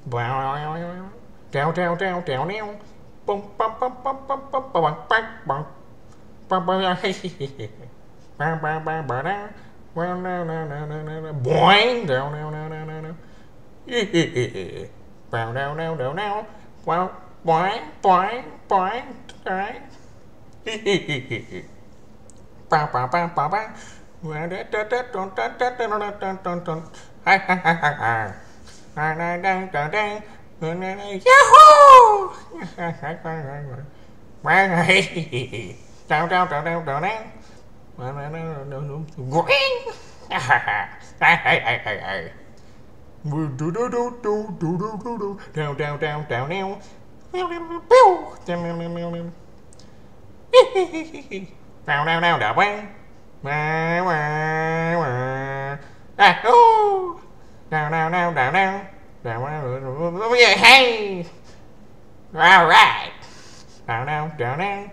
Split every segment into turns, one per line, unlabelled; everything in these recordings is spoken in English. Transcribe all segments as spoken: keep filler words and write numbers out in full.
Treo treo treo treo neo. Bum bum bum bum bum bum bum bum bum bum bum bum bum bum bum now. Well no no no no no no. Boing down now now now now now. Bow down down down now. Well boing boing boing. Alright. Bow bow bow bow bow. Well da da da dun dun dun dun dun dun dun dun. Ha ha ha ha ha. Da da da da da. Yahoo! Down, down, down, down, down, down. Green! Do do do do do do do do. Down, down, down, down, down. Down, down, down, down, down. Wow, wow, wow. Ah, oh! Down, down, down, down, down. Hey! All right. Down, down, down, down.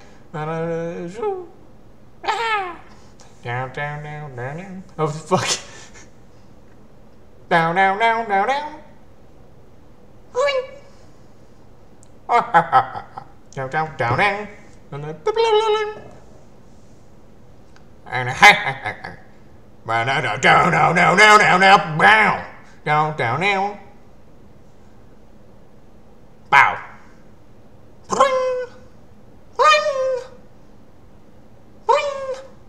Down, down, down, down, down. Oh, fuck. Down, down, down, down, down. Down, down, down, down. And down, down, down, down, down, down, down, down, down, down, down. Bow. Ring. Ring. Ring.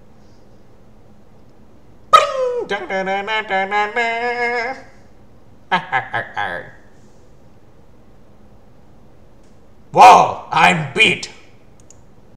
Bing. Da da da da da da da. Whoa, I'm beat.